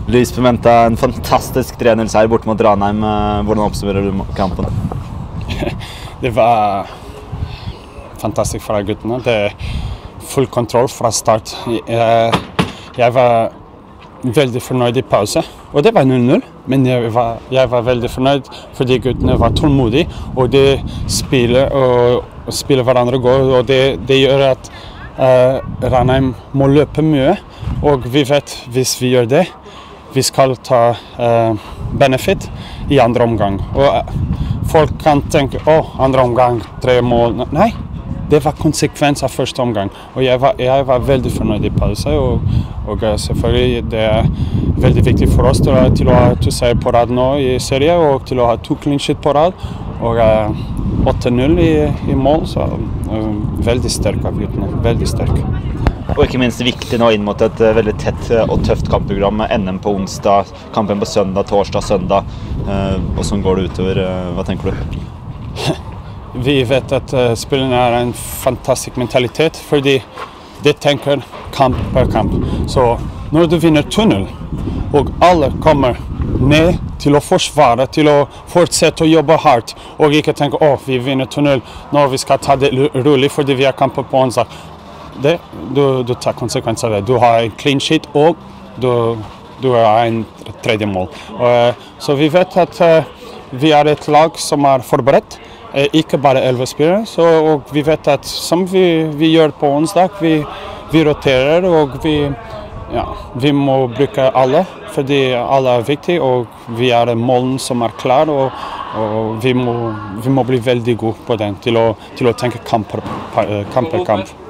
Luis Pimenta, en fantastisk 3-0-seier bort mot Ranheim. Hvordan oppsummerer du kampen? Det var fantastisk fra guttene. Det full kontroll fra start. Jeg var veldig fornøyd i pause, og det var 0-0. Men jeg var veldig fornøyd fordi guttene var tålmodige, og de spiller hverandre godt, og det gjør at Ranheim må løpe mye, og vi vet hvis vi gjør det, vi skal ta benefit i andre omgang. Og folk kan tenke, andre omgang, 3 mål. Nei, det var konsekvens av første omgang. Og jeg var veldig fornøyd i pause, og selvfølgelig det veldig viktig for oss til å ha 2 seier på rad nå i serie, og til å ha 2 clean sheet på rad, og 8-0 i mål, så veldig sterk av guttene, veldig sterk. Og ikke minst viktig nå inn mot et veldig tett og tøft kampprogram med NM på onsdag, kampen på søndag, torsdag, søndag. Og sånn går det utover. Hva tenker du? Vi vet at spillerne har en fantastisk mentalitet, fordi de tenker kamp per kamp. Så når du vinner 2-0, og alle kommer ned til å forsvare, til å fortsette å jobbe hardt, og ikke tenke, vi vinner 2-0, nå vi skal ta det rolig fordi vi har kamper på onsdag. Du tar konsekvenser av det. Du har en clean sheet, og du har en 3. mål. Så vi vet at vi er et lag som er forberedt, ikke bare 11 spillere. Og vi vet at som vi gjør på onsdag, vi roterer, og vi må bruke alle, fordi alle er viktige, og vi er målen som er klar, og vi må bli veldig gode på den, til å tenke kamp per kamp.